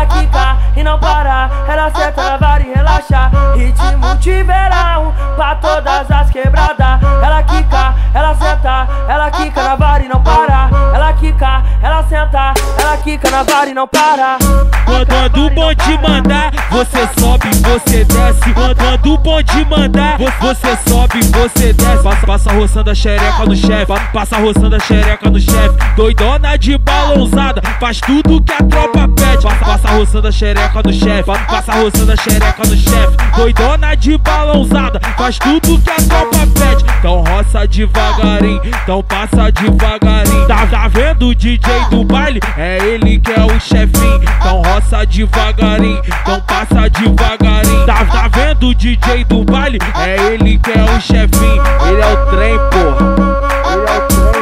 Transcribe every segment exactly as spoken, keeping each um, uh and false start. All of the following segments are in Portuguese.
ela quica e não para, ela senta na vara e relaxa. Ritmo de verão pra todas as quebradas. Ela quica, ela senta, ela quica na vara e não para. Ela quica, ela senta, ela quica na vara e não para. Quando o bonde mandar, você sobe, você desce. Quando o bonde mandar, você sobe, você desce. Passa, passa roçando a xereca no chefe, passa roçando a xereca no chefe. Doidona de balãozada, faz tudo que a tropa pede. Passa, passa roçando a xereca no chefe, passa roçando a xereca no chefe. Doidona de balãozada, faz tudo que a tropa pede. Então roça devagarinho, então passa devagarinho. Tá, tá vendo o D J do baile? É ele que é o chefinho. Então roça devagarinho, então passa devagarinho. Tá, tá vendo o D J do baile? É ele que é o chefinho. Ele é o trem, porra. Ele é o trem,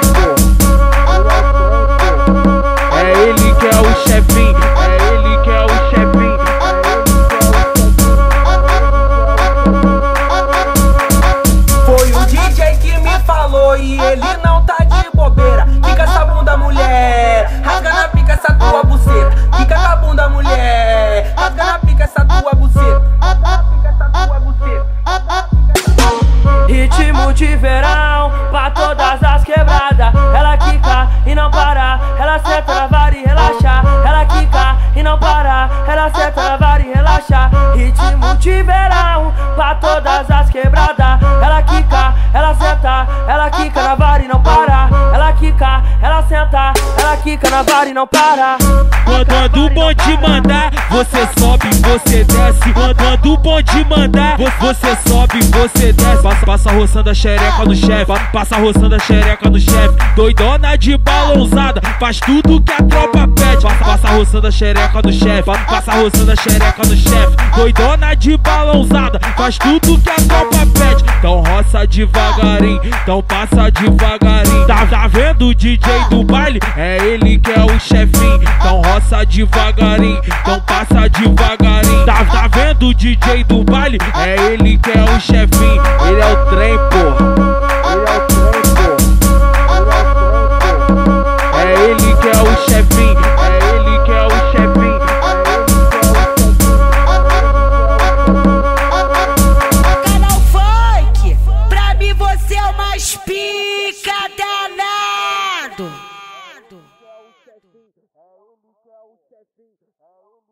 porra. É ele que é o chefinho. É ele que é o chefinho. Foi o D J que me falou e ele não tá de bobeira. Fica essa bunda, mulher, rasga na pica essa tua buceta. Fica com a bunda, mulher, rasga na pica essa tua buceta. Rasga na pica essa tua buceta. Ritmo de verão pra todas as quebradas. Ela quica e não para, ela senta na vara e relaxa. Ela quica e não para, ela senta na vara e relaxa. Ritmo de verão pra todas as quebradas. Ela quica, ela senta, ela quica na vara e não para. Ela quica, ela senta, ela quica na vara e não para. Quando o bonde mandar, você sobe, você desce. Quando o bonde mandar, você sobe, você desce. Passa, passa roçando a xereca no chefe, passa roçando a xereca no chefe. Doidona de balãozada, faz tudo que a tropa pede. Passa, passa roçando a xereca no chefe, passa roçando a xereca no chefe. Doidona de balãozada, faz tudo que a tropa pede. Então roça devagarinho, então passa devagarinho. Tá, tá vendo o D J do baile? É ele que é o chefinho. Então roça devagarinho, então passa devagarinho. Tá, tá vendo o D J do baile? É ele que é o chefinho. Ele é o trem, porra. Ele é o trem, porra. É ele que é o chefinho. É ele que é o chefinho. Canal Funk, pra mim você é o mais pica danado. É ele que é o chefinho.